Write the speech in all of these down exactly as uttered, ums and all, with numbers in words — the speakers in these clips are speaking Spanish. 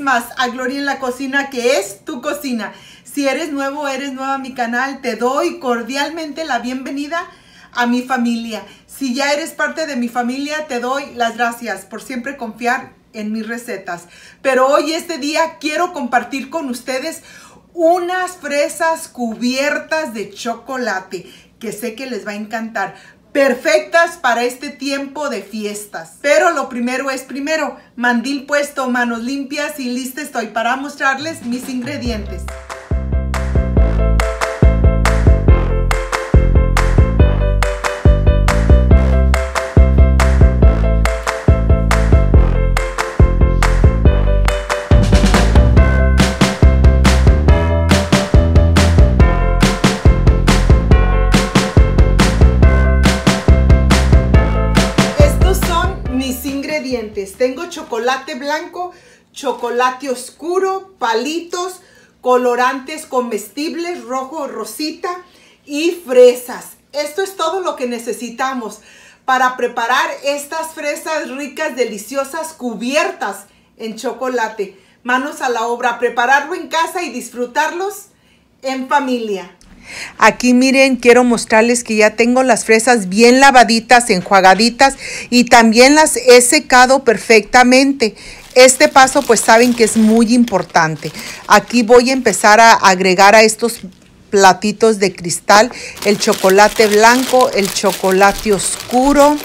más a Gloria en la Cocina, que es tu cocina. Si eres nuevo o eres nueva a mi canal, te doy cordialmente la bienvenida a mi familia. Si ya eres parte de mi familia, te doy las gracias por siempre confiar en mis recetas. Pero hoy, este día, quiero compartir con ustedes unas fresas cubiertas de chocolate que sé que les va a encantar. Perfectas para este tiempo de fiestas. Pero lo primero es primero, mandil puesto, manos limpias y lista estoy para mostrarles mis ingredientes. Tengo chocolate blanco, chocolate oscuro, palitos, colorantes comestibles, rojo, rosita y fresas. Esto es todo lo que necesitamos para preparar estas fresas ricas, deliciosas, cubiertas en chocolate. Manos a la obra, prepararlo en casa y disfrutarlos en familia. Aquí miren, quiero mostrarles que ya tengo las fresas bien lavaditas, enjuagaditas y también las he secado perfectamente. Este paso pues saben que es muy importante. Aquí voy a empezar a agregar a estos platitos de cristal el chocolate blanco, el chocolate oscuro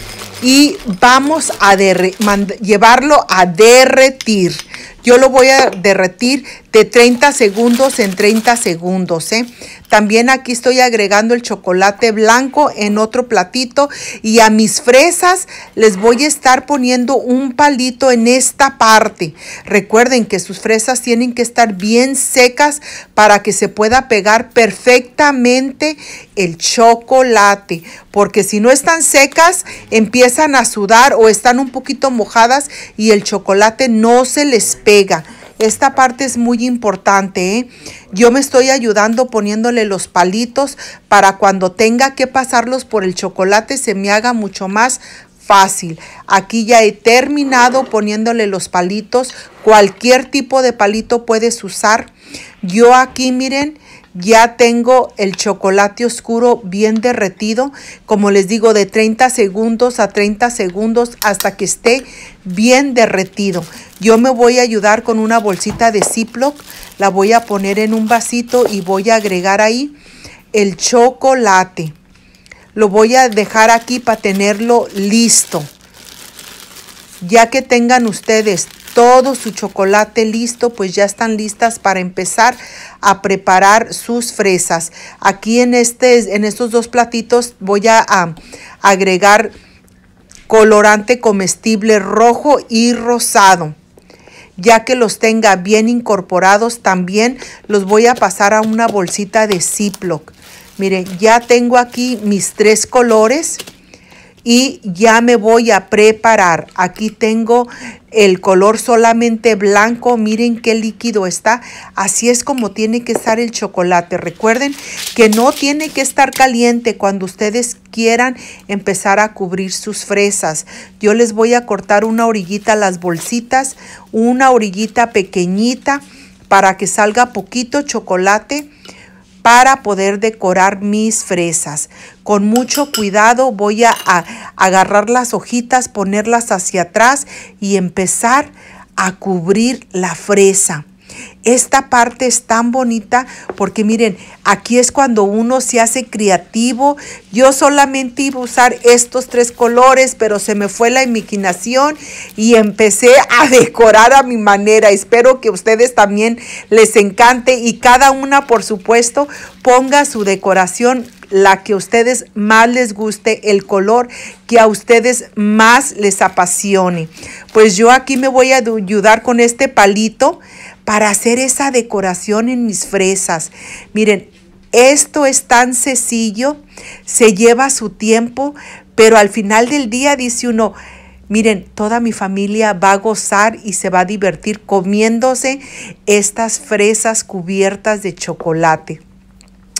y vamos a llevarlo a derretir. Yo lo voy a derretir de treinta segundos en treinta segundos, ¿eh? También aquí estoy agregando el chocolate blanco en otro platito y a mis fresas les voy a estar poniendo un palito en esta parte. Recuerden que sus fresas tienen que estar bien secas para que se pueda pegar perfectamente el chocolate, porque si no están secas empiezan a sudar o están un poquito mojadas y el chocolate no se les pega. Esta parte es muy importante, ¿eh? Yo me estoy ayudando poniéndole los palitos para cuando tenga que pasarlos por el chocolate se me haga mucho más fácil. Aquí ya he terminado poniéndole los palitos. Cualquier tipo de palito puedes usar. Yo aquí miren, ya tengo el chocolate oscuro bien derretido, como les digo, de treinta segundos a treinta segundos hasta que esté bien derretido. Yo me voy a ayudar con una bolsita de Ziploc, la voy a poner en un vasito y voy a agregar ahí el chocolate. Lo voy a dejar aquí para tenerlo listo. Ya que tengan ustedes todo su chocolate listo, pues ya están listas para empezar a preparar sus fresas. Aquí en, este, en estos dos platitos voy a, a agregar colorante comestible rojo y rosado. Ya que los tenga bien incorporados, también los voy a pasar a una bolsita de Ziploc. Miren, ya tengo aquí mis tres colores. Y ya me voy a preparar. Aquí tengo el color solamente blanco. Miren qué líquido está. Así es como tiene que estar el chocolate. Recuerden que no tiene que estar caliente cuando ustedes quieran empezar a cubrir sus fresas. Yo les voy a cortar una orillita a las bolsitas. Una orillita pequeñita para que salga poquito chocolate, para poder decorar mis fresas. Con mucho cuidado voy a, a agarrar las hojitas, ponerlas hacia atrás y empezar a cubrir la fresa. Esta parte es tan bonita porque miren, aquí es cuando uno se hace creativo. Yo solamente iba a usar estos tres colores, pero se me fue la imaginación y empecé a decorar a mi manera. Espero que a ustedes también les encante y cada una, por supuesto, ponga su decoración, la que a ustedes más les guste, el color que a ustedes más les apasione. Pues yo aquí me voy a ayudar con este palito para hacer esa decoración en mis fresas. Miren, esto es tan sencillo, se lleva su tiempo, pero al final del día dice uno, miren, toda mi familia va a gozar y se va a divertir comiéndose estas fresas cubiertas de chocolate.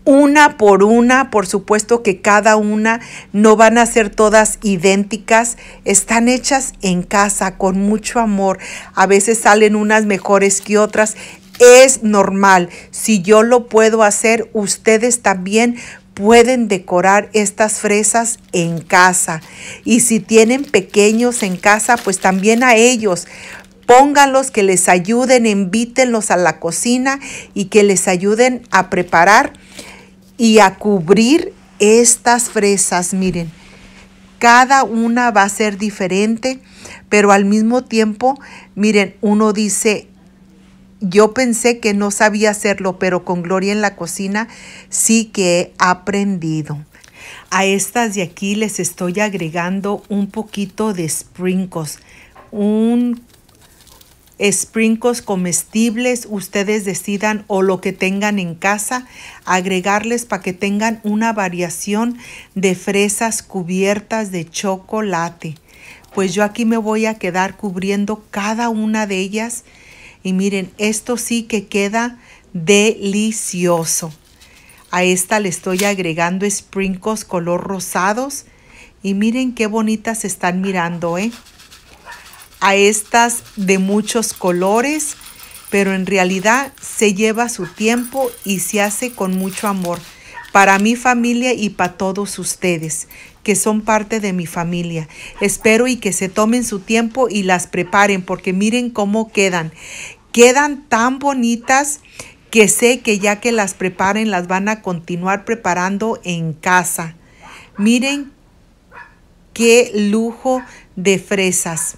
una por una. Por supuesto que cada una no van a ser todas idénticas. Están hechas en casa con mucho amor. A veces salen unas mejores que otras. Es normal. Si yo lo puedo hacer, ustedes también pueden decorar estas fresas en casa. Y si tienen pequeños en casa, pues también a ellos. Pónganlos, que les ayuden, invítenlos a la cocina y que les ayuden a preparar y a cubrir estas fresas. Miren, cada una va a ser diferente, pero al mismo tiempo, miren, uno dice, yo pensé que no sabía hacerlo, pero con Gloria en la cocina sí que he aprendido. A estas de aquí les estoy agregando un poquito de sprinkles, un sprinkles comestibles. Ustedes decidan, o lo que tengan en casa, agregarles para que tengan una variación de fresas cubiertas de chocolate. Pues yo aquí me voy a quedar cubriendo cada una de ellas. Y miren, esto sí que queda delicioso. A esta le estoy agregando sprinkles color rosados. Y miren qué bonitas están mirando, ¿eh? A estas de muchos colores, pero en realidad se lleva su tiempo y se hace con mucho amor para mi familia y para todos ustedes que son parte de mi familia. Espero y que se tomen su tiempo y las preparen, porque miren cómo quedan. Quedan tan bonitas que sé que ya que las preparen las van a continuar preparando en casa. Miren qué lujo de fresas.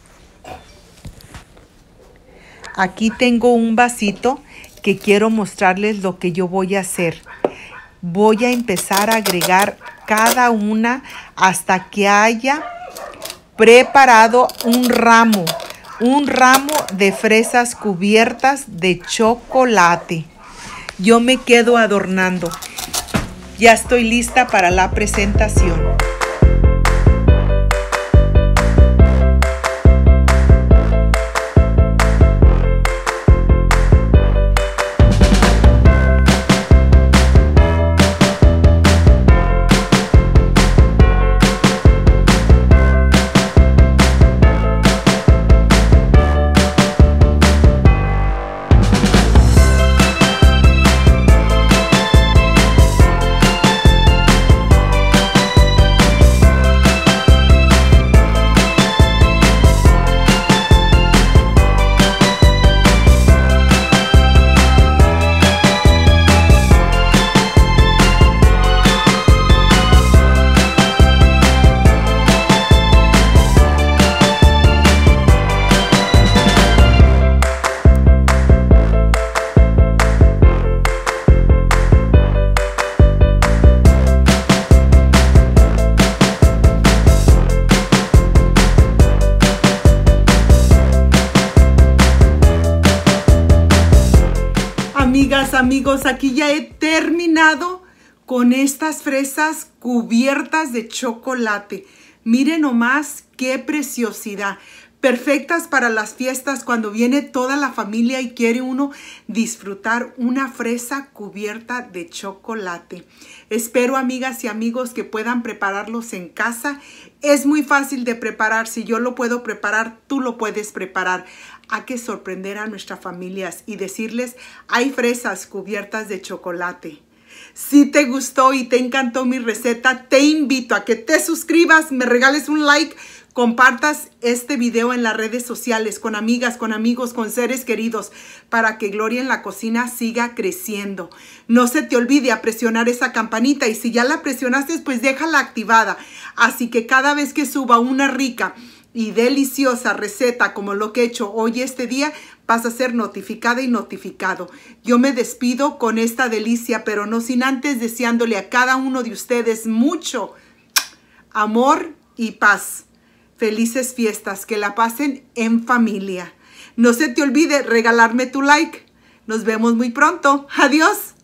Aquí tengo un vasito que quiero mostrarles lo que yo voy a hacer. Voy a empezar a agregar cada una hasta que haya preparado un ramo. Un ramo de fresas cubiertas de chocolate. Yo me quedo adornando. Ya estoy lista para la presentación. Amigas, amigos, aquí ya he terminado con estas fresas cubiertas de chocolate. Miren nomás qué preciosidad. Perfectas para las fiestas cuando viene toda la familia y quiere uno disfrutar una fresa cubierta de chocolate. Espero, amigas y amigos, que puedan prepararlos en casa. Es muy fácil de preparar. Si yo lo puedo preparar, tú lo puedes preparar. Hay que sorprender a nuestras familias y decirles, hay fresas cubiertas de chocolate. Si te gustó y te encantó mi receta, te invito a que te suscribas, me regales un like, compartas este video en las redes sociales con amigas, con amigos, con seres queridos, para que Gloria en la Cocina siga creciendo. No se te olvide a presionar esa campanita, y si ya la presionaste, pues déjala activada. Así que cada vez que suba una rica y deliciosa receta como lo que he hecho hoy este día, vas a ser notificada y notificado. Yo me despido con esta delicia, pero no sin antes deseándole a cada uno de ustedes mucho amor y paz. Felices fiestas, que la pasen en familia. No se te olvide regalarme tu like. Nos vemos muy pronto. Adiós.